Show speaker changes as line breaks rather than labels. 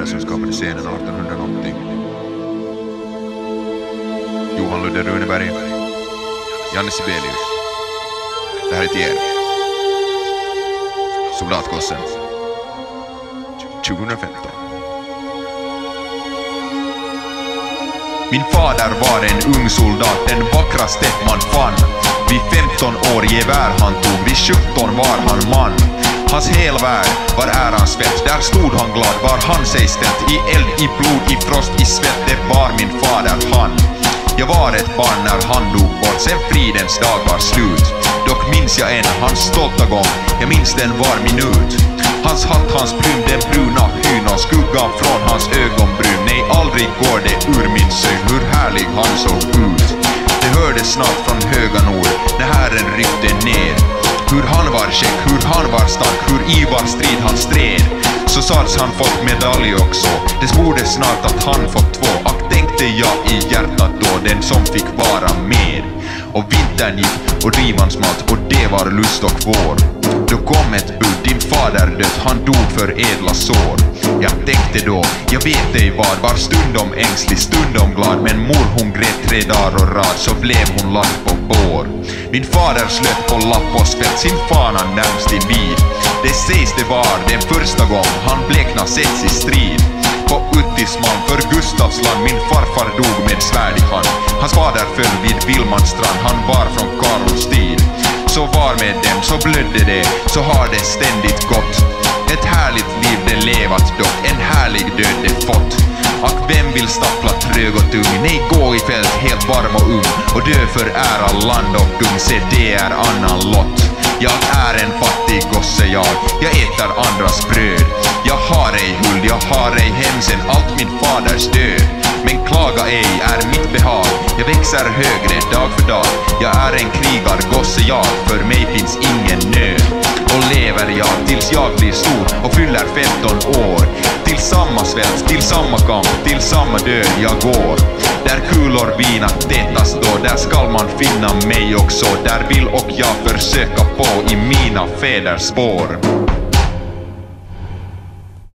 som skapade scenen 1880. Johan Ludde Runeberg, Janne Sibelius. Det här är till er. Soldatgossen 2015. Min fader var en ung soldat, den vackraste man fann. Vid 15 år gevär han tog, vid 17 var han man. Hans helvärld var ärans fett, där stod han glad, var han sig ställt. I eld, i blod, i frost, i svett, det var min fader han. Jag var ett barn när han dog bort, sen fridens dag var slut. Dock minns jag än hans stolta gång, jag minns den var minut. Hans hatt, hans plym, den bruna hyn och skuggan från hans ögonbryn. Nej, aldrig går det ur min syn hur härlig han såg ut. Det hördes snart från höga nord när Herren ryckte ner. Hur han var käck, hur han var stark, hur i var strid han stred. Så sades han fått medalj också, det borde snart att han fått 2. Och tänkte jag i hjärtat då, den som fick vara med. Och vintern gick och drivan smalt och det var lust och vår. Då kom ett bud, din fader dött, han dog för edla sår. Jag tänkte då, jag vet ej vad, var stundom ängslig, stundom glad. Men mor hon grät 3 dagar och rad, så blev hon lagd på bår. Min fader slöt på lapp och spett sin fana närmst invid. Det sägs det var den första gång han blekna setts i strid. På Uttisman för Gustavsland, min farfar dog med svärd i hand. Hans fader föll vid Vilmanstrand, han var från Karls tid. Så var med dem, så blödde det, så har det ständigt gått. Ett härligt liv det levat dock, en härlig död det fått. Och vem vill stappla trög och tung, nej gå i fält helt varm och ung. Och dö för ära, land och gung, se det är annan lott. Jag är en fattig gosse jag äter andras bröd. Jag har ej huld, jag har ej hem sen allt min faders död. Men klaga ej är mitt behag, jag växer högre dag för dag. Jag är en krigargosse jag, för mig finns ingen nöd. Och lever jag tills jag blir stor och fyller 15 år. Till samma svält, till samma kamp, till samma död jag går. Där kulor vina tätas då, där skall man finna mig också. Där vill och jag försöka på i mina fäders spår.